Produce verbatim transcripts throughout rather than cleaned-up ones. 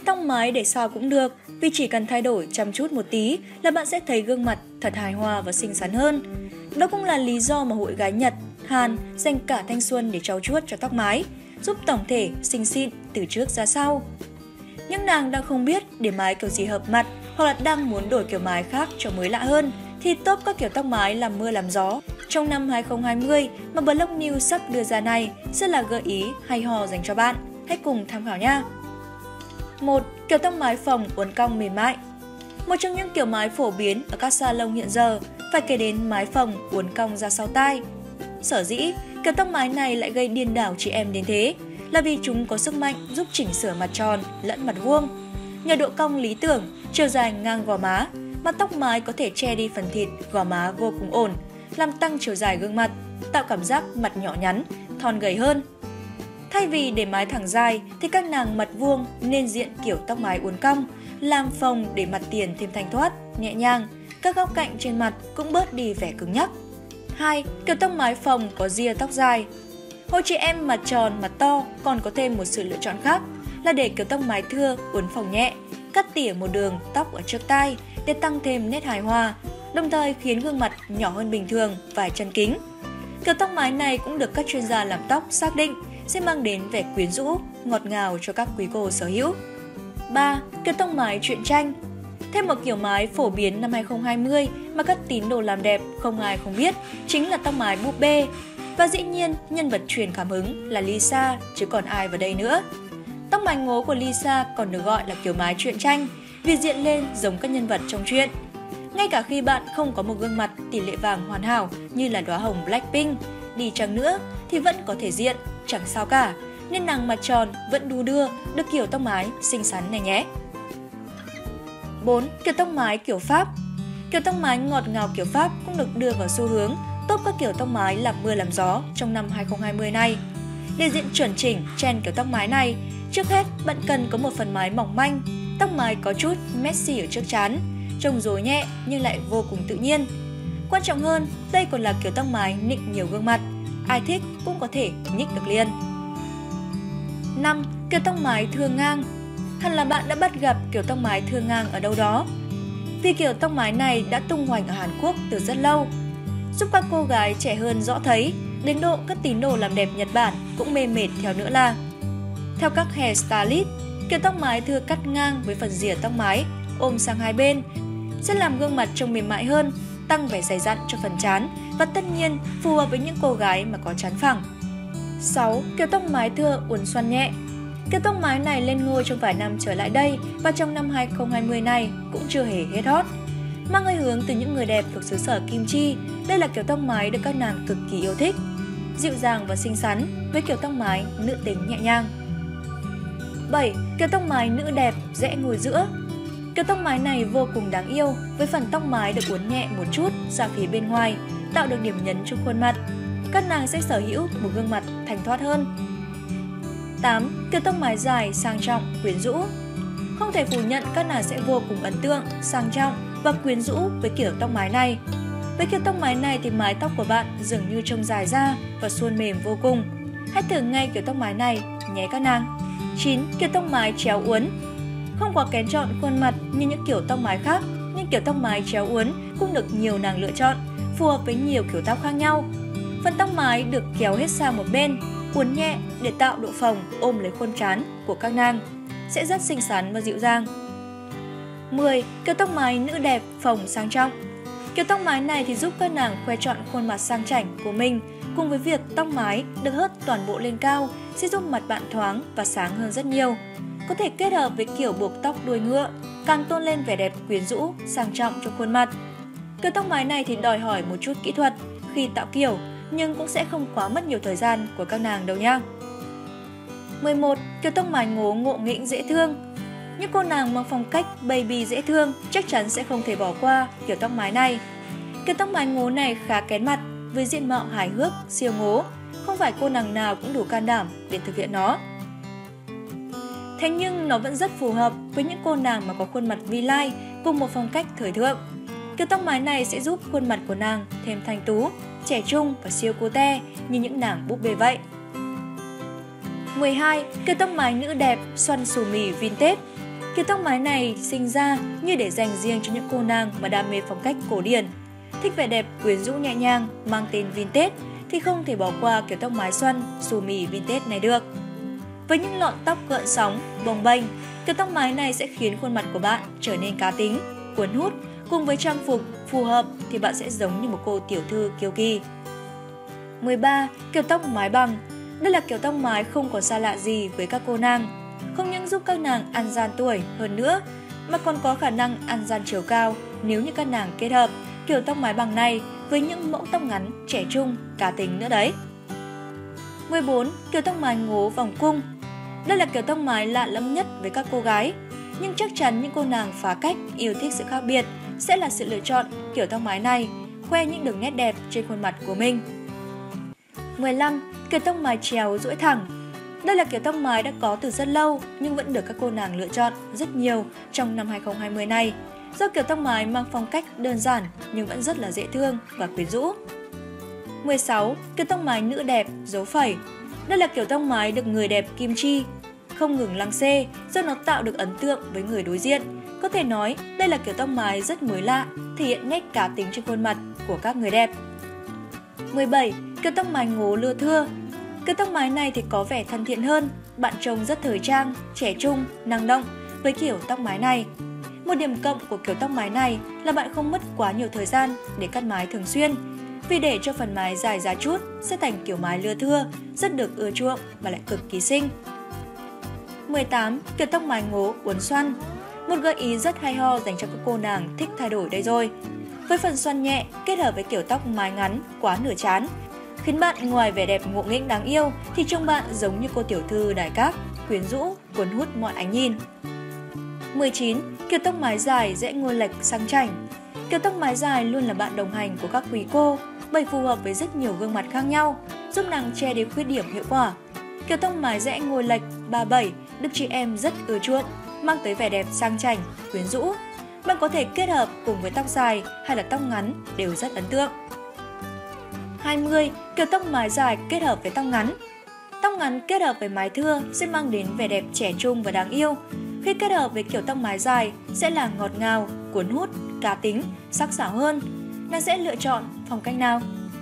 Tóc mái để sao cũng được, vì chỉ cần thay đổi chăm chút một tí là bạn sẽ thấy gương mặt thật hài hòa và xinh xắn hơn. Đó cũng là lý do mà hội gái Nhật, Hàn dành cả thanh xuân để trau chuốt cho tóc mái, giúp tổng thể xinh xịn từ trước ra sau. Những nàng đang không biết để mái kiểu gì hợp mặt hoặc là đang muốn đổi kiểu mái khác cho mới lạ hơn thì top các kiểu tóc mái làm mưa làm gió trong năm hai không hai không mà Blog News sắp đưa ra này sẽ là gợi ý hay ho dành cho bạn. Hãy cùng tham khảo nha! một. Kiểu tóc mái phồng uốn cong mềm mại. Một trong những kiểu mái phổ biến ở các salon hiện giờ phải kể đến mái phồng uốn cong ra sau tai. Sở dĩ kiểu tóc mái này lại gây điên đảo chị em đến thế là vì chúng có sức mạnh giúp chỉnh sửa mặt tròn lẫn mặt vuông. Nhờ độ cong lý tưởng, chiều dài ngang gò má, mà tóc mái có thể che đi phần thịt gò má vô cùng ổn, làm tăng chiều dài gương mặt, tạo cảm giác mặt nhỏ nhắn, thon gầy hơn. Thay vì để mái thẳng dài thì các nàng mặt vuông nên diện kiểu tóc mái uốn cong, làm phồng để mặt tiền thêm thanh thoát, nhẹ nhàng, các góc cạnh trên mặt cũng bớt đi vẻ cứng nhắc. hai. Kiểu tóc mái phồng có ria tóc dài. Hội chị em mặt tròn, mặt to còn có thêm một sự lựa chọn khác là để kiểu tóc mái thưa uốn phồng nhẹ, cắt tỉa một đường tóc ở trước tai để tăng thêm nét hài hòa, đồng thời khiến gương mặt nhỏ hơn bình thường vài chân kính. Kiểu tóc mái này cũng được các chuyên gia làm tóc xác định sẽ mang đến vẻ quyến rũ, ngọt ngào cho các quý cô sở hữu. ba. Kiểu tóc mái truyện tranh. Thêm một kiểu mái phổ biến năm hai không hai không mà các tín đồ làm đẹp không ai không biết chính là tóc mái búp bê. Và dĩ nhiên, nhân vật truyền cảm hứng là Lisa, chứ còn ai vào đây nữa. Tóc mái ngố của Lisa còn được gọi là kiểu mái truyện tranh vì diện lên giống các nhân vật trong truyện. Ngay cả khi bạn không có một gương mặt tỷ lệ vàng hoàn hảo như là đóa hồng Blackpink, đi chăng nữa thì vẫn có thể diện, chẳng sao cả, nên nàng mặt tròn vẫn đu đưa được kiểu tóc mái xinh xắn này nhé. bốn. Kiểu tóc mái kiểu Pháp. Kiểu tóc mái ngọt ngào kiểu Pháp cũng được đưa vào xu hướng top các kiểu tóc mái làm mưa làm gió trong năm hai không hai không này. Để diện chuẩn chỉnh trend kiểu tóc mái này, trước hết bạn cần có một phần mái mỏng manh, tóc mái có chút messy ở trước trán, trông rối nhẹ nhưng lại vô cùng tự nhiên. Quan trọng hơn, đây còn là kiểu tóc mái nịnh nhiều gương mặt, ai thích cũng có thể nhích được liền. năm. Kiểu tóc mái thưa ngang. Hẳn là bạn đã bắt gặp kiểu tóc mái thưa ngang ở đâu đó. Vì kiểu tóc mái này đã tung hoành ở Hàn Quốc từ rất lâu, giúp các cô gái trẻ hơn rõ thấy, đến độ các tín đồ làm đẹp Nhật Bản cũng mê mệt theo nữa là. Theo các hairstylist, kiểu tóc mái thưa cắt ngang với phần rìa tóc mái ôm sang hai bên sẽ làm gương mặt trông mềm mại hơn, tăng vẻ dày dặn cho phần trán và tất nhiên phù hợp với những cô gái mà có trán phẳng. sáu. Kiểu tóc mái thưa uốn xoăn nhẹ. Kiểu tóc mái này lên ngôi trong vài năm trở lại đây và trong năm hai không hai không này cũng chưa hề hết hot. Mang hơi hướng từ những người đẹp thuộc xứ sở Kim Chi, đây là kiểu tóc mái được các nàng cực kỳ yêu thích. Dịu dàng và xinh xắn với kiểu tóc mái nữ tính nhẹ nhàng. bảy. Kiểu tóc mái nữ đẹp rẽ ngồi giữa. Kiểu tóc mái này vô cùng đáng yêu với phần tóc mái được uốn nhẹ một chút ra phía bên ngoài, tạo được điểm nhấn cho khuôn mặt. Các nàng sẽ sở hữu một gương mặt thanh thoát hơn. tám. Kiểu tóc mái dài sang trọng, quyến rũ. Không thể phủ nhận các nàng sẽ vô cùng ấn tượng, sang trọng và quyến rũ với kiểu tóc mái này. Với kiểu tóc mái này thì mái tóc của bạn dường như trông dài ra và suôn mềm vô cùng. Hãy thử ngay kiểu tóc mái này nhé các nàng. chín. Kiểu tóc mái chéo uốn. Không quá kén chọn khuôn mặt như những kiểu tóc mái khác, nhưng kiểu tóc mái chéo uốn cũng được nhiều nàng lựa chọn, phù hợp với nhiều kiểu tóc khác nhau. Phần tóc mái được kéo hết sang một bên, uốn nhẹ để tạo độ phồng ôm lấy khuôn trán của các nàng, sẽ rất xinh xắn và dịu dàng. mười. Kiểu tóc mái nữ đẹp phồng sang trọng. Kiểu tóc mái này thì giúp các nàng khoe trọn khuôn mặt sang chảnh của mình, cùng với việc tóc mái được hớt toàn bộ lên cao sẽ giúp mặt bạn thoáng và sáng hơn rất nhiều. Có thể kết hợp với kiểu buộc tóc đuôi ngựa, càng tôn lên vẻ đẹp quyến rũ, sang trọng cho khuôn mặt. Kiểu tóc mái này thì đòi hỏi một chút kỹ thuật khi tạo kiểu, nhưng cũng sẽ không quá mất nhiều thời gian của các nàng đâu nhá. mười một. Kiểu tóc mái ngố ngộ nghĩnh dễ thương. Những cô nàng mang phong cách baby dễ thương chắc chắn sẽ không thể bỏ qua kiểu tóc mái này. Kiểu tóc mái ngố này khá kén mặt với diện mạo hài hước, siêu ngố, không phải cô nàng nào cũng đủ can đảm để thực hiện nó. Thế nhưng nó vẫn rất phù hợp với những cô nàng mà có khuôn mặt vi lai cùng một phong cách thời thượng. Kiểu tóc mái này sẽ giúp khuôn mặt của nàng thêm thanh tú, trẻ trung và siêu cute như những nàng búp bê vậy. mười hai. Kiểu tóc mái nữ đẹp xoăn xù mì vintage. Kiểu tóc mái này sinh ra như để dành riêng cho những cô nàng mà đam mê phong cách cổ điển. Thích vẻ đẹp quyến rũ nhẹ nhàng, mang tên vintage thì không thể bỏ qua kiểu tóc mái xoăn, xù mì vintage này được. Với những lọn tóc gợn sóng, bồng bềnh, kiểu tóc mái này sẽ khiến khuôn mặt của bạn trở nên cá tính, cuốn hút. Cùng với trang phục phù hợp thì bạn sẽ giống như một cô tiểu thư kiêu kỳ. mười ba. Kiểu tóc mái bằng. Đây là kiểu tóc mái không còn xa lạ gì với các cô nàng. Không những giúp các nàng ăn gian tuổi hơn nữa, mà còn có khả năng ăn gian chiều cao nếu như các nàng kết hợp kiểu tóc mái bằng này với những mẫu tóc ngắn, trẻ trung, cá tính nữa đấy. mười bốn. Kiểu tóc mái ngố vòng cung. Đây là kiểu tóc mái lạ lẫm nhất với các cô gái, nhưng chắc chắn những cô nàng phá cách yêu thích sự khác biệt sẽ là sự lựa chọn kiểu tóc mái này, khoe những đường nét đẹp trên khuôn mặt của mình. mười lăm. Kiểu tóc mái chéo duỗi thẳng. Đây là kiểu tóc mái đã có từ rất lâu nhưng vẫn được các cô nàng lựa chọn rất nhiều trong năm hai không hai không này, do kiểu tóc mái mang phong cách đơn giản nhưng vẫn rất là dễ thương và quyến rũ. mười sáu. Kiểu tóc mái nữ đẹp dấu phẩy. Đây là kiểu tóc mái được người đẹp kim chi, không ngừng lăng xê do nó tạo được ấn tượng với người đối diện. Có thể nói đây là kiểu tóc mái rất mới lạ, thể hiện nét cá tính trên khuôn mặt của các người đẹp. mười bảy. Kiểu tóc mái ngố lưa thưa. Kiểu tóc mái này thì có vẻ thân thiện hơn, bạn trông rất thời trang, trẻ trung, năng động với kiểu tóc mái này. Một điểm cộng của kiểu tóc mái này là bạn không mất quá nhiều thời gian để cắt mái thường xuyên, vì để cho phần mái dài ra chút sẽ thành kiểu mái lưa thưa, rất được ưa chuộng và lại cực kỳ xinh. mười tám. Kiểu tóc mái ngố uốn xoăn. Một gợi ý rất hay ho dành cho các cô nàng thích thay đổi đây rồi. Với phần xoăn nhẹ kết hợp với kiểu tóc mái ngắn quá nửa trán, khiến bạn ngoài vẻ đẹp ngộ nghĩnh đáng yêu thì trông bạn giống như cô tiểu thư đài các, quyến rũ, cuốn hút mọi ánh nhìn. mười chín. Kiểu tóc mái dài dễ ngôi lệch sang chảnh. Kiểu tóc mái dài luôn là bạn đồng hành của các quý cô, bởi phù hợp với rất nhiều gương mặt khác nhau, giúp nàng che đi khuyết điểm hiệu quả. Kiểu tóc mái rẽ ngôi lệch ba bảy được chị em rất ưa chuộng, mang tới vẻ đẹp sang chảnh, quyến rũ. Bạn có thể kết hợp cùng với tóc dài hay là tóc ngắn đều rất ấn tượng. hai mươi. Kiểu tóc mái dài kết hợp với tóc ngắn. Tóc ngắn kết hợp với mái thưa sẽ mang đến vẻ đẹp trẻ trung và đáng yêu. Khi kết hợp với kiểu tóc mái dài sẽ là ngọt ngào, cuốn hút, cá tính, sắc sảo hơn. Bạn sẽ lựa chọn phong cách nào?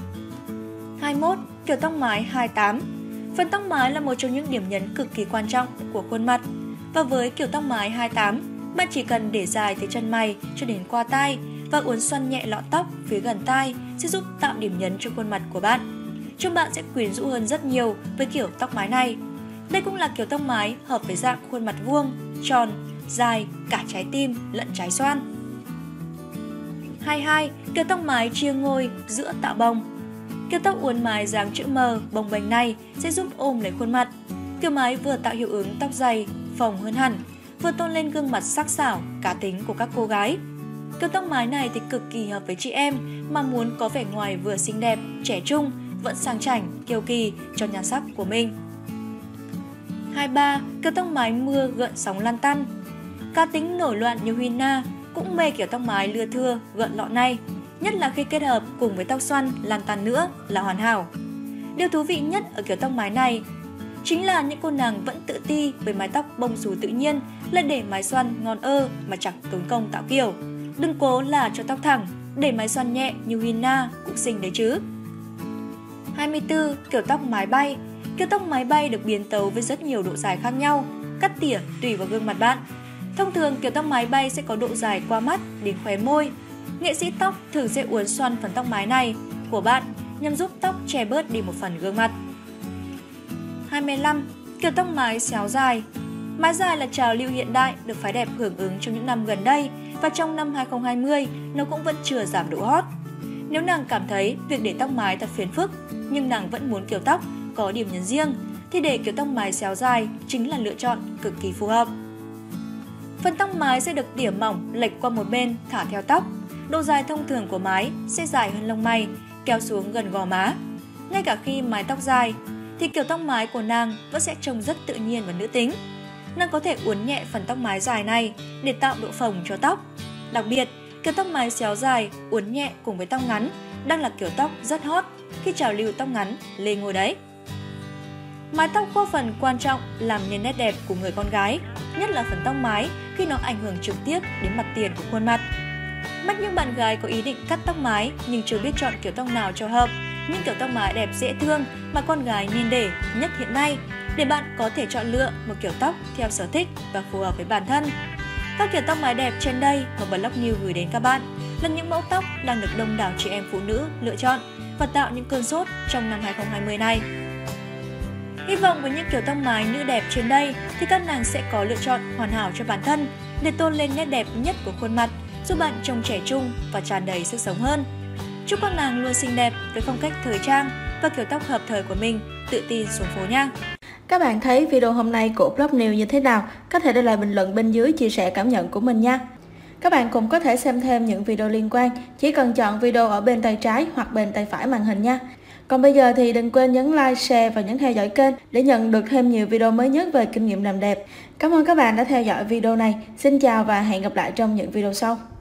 hai mươi mốt. Kiểu tóc mái hai tám. Phần tóc mái là một trong những điểm nhấn cực kỳ quan trọng của khuôn mặt. Và với kiểu tóc mái hai tám, bạn chỉ cần để dài từ chân mày cho đến qua tai và uốn xoăn nhẹ lọn tóc phía gần tai sẽ giúp tạo điểm nhấn cho khuôn mặt của bạn. Trông bạn sẽ quyến rũ hơn rất nhiều với kiểu tóc mái này. Đây cũng là kiểu tóc mái hợp với dạng khuôn mặt vuông, tròn, dài, cả trái tim lẫn trái xoan. hai mươi hai. Kiểu tóc mái chia ngôi giữa tạo bông. Kiểu tóc uốn mái dáng chữ M bồng bềnh này sẽ giúp ôm lấy khuôn mặt. Kiểu mái vừa tạo hiệu ứng tóc dày, phồng hơn hẳn, vừa tôn lên gương mặt sắc sảo, cá tính của các cô gái. Kiểu tóc mái này thì cực kỳ hợp với chị em mà muốn có vẻ ngoài vừa xinh đẹp, trẻ trung, vẫn sang chảnh, kiêu kỳ cho nhan sắc của mình. hai mươi ba. Kiểu tóc mái mưa gợn sóng lan tăn. Cá tính nổi loạn như Huy Na cũng mê kiểu tóc mái lưa thưa gợn lọn này, nhất là khi kết hợp cùng với tóc xoăn lan tăn nữa là hoàn hảo. Điều thú vị nhất ở kiểu tóc mái này chính là những cô nàng vẫn tự ti với mái tóc bông xù tự nhiên, lại để mái xoăn ngon ơ mà chẳng tốn công tạo kiểu. Đừng cố là cho tóc thẳng, để mái xoăn nhẹ như Huy Na cũng xinh đấy chứ. hai mươi tư. Kiểu tóc mái bay. Kiểu tóc mái bay được biến tấu với rất nhiều độ dài khác nhau, cắt tỉa tùy vào gương mặt bạn. Thông thường kiểu tóc mái bay sẽ có độ dài qua mắt đến khóe môi. Nghệ sĩ tóc thường sẽ uốn xoăn phần tóc mái này của bạn nhằm giúp tóc che bớt đi một phần gương mặt. hai mươi lăm. Kiểu tóc mái xéo dài. Mái dài là trào lưu hiện đại được phái đẹp hưởng ứng trong những năm gần đây, và trong năm hai không hai không nó cũng vẫn chưa giảm độ hot. Nếu nàng cảm thấy việc để tóc mái thật phiền phức nhưng nàng vẫn muốn kiểu tóc có điểm nhấn riêng thì để kiểu tóc mái xéo dài chính là lựa chọn cực kỳ phù hợp. Phần tóc mái sẽ được tỉa mỏng lệch qua một bên thả theo tóc. Độ dài thông thường của mái sẽ dài hơn lông mày, kéo xuống gần gò má. Ngay cả khi mái tóc dài thì kiểu tóc mái của nàng vẫn sẽ trông rất tự nhiên và nữ tính. Nàng có thể uốn nhẹ phần tóc mái dài này để tạo độ phồng cho tóc. Đặc biệt, kiểu tóc mái xéo dài, uốn nhẹ cùng với tóc ngắn đang là kiểu tóc rất hot khi trào lưu tóc ngắn lên ngôi đấy. Mái tóc có phần quan trọng làm nên nét đẹp của người con gái. nhất là phần tóc mái khi nó ảnh hưởng trực tiếp đến mặt tiền của khuôn mặt. Mách những bạn gái có ý định cắt tóc mái nhưng chưa biết chọn kiểu tóc nào cho hợp, những kiểu tóc mái đẹp dễ thương mà con gái nên để nhất hiện nay, để bạn có thể chọn lựa một kiểu tóc theo sở thích và phù hợp với bản thân. Các kiểu tóc mái đẹp trên đây mà Blog News gửi đến các bạn là những mẫu tóc đang được đông đảo chị em phụ nữ lựa chọn và tạo những cơn sốt trong năm hai không hai không này. Hy vọng với những kiểu tóc mái nữ đẹp trên đây thì các nàng sẽ có lựa chọn hoàn hảo cho bản thân để tôn lên nét đẹp nhất của khuôn mặt, giúp bạn trông trẻ trung và tràn đầy sức sống hơn. Chúc các nàng luôn xinh đẹp với phong cách thời trang và kiểu tóc hợp thời của mình, tự tin xuống phố nha! Các bạn thấy video hôm nay của Blog News như thế nào? Có thể để lại bình luận bên dưới chia sẻ cảm nhận của mình nha! Các bạn cũng có thể xem thêm những video liên quan, chỉ cần chọn video ở bên tay trái hoặc bên tay phải màn hình nha. Còn bây giờ thì đừng quên nhấn like, share và nhấn theo dõi kênh để nhận được thêm nhiều video mới nhất về kinh nghiệm làm đẹp. Cảm ơn các bạn đã theo dõi video này. Xin chào và hẹn gặp lại trong những video sau.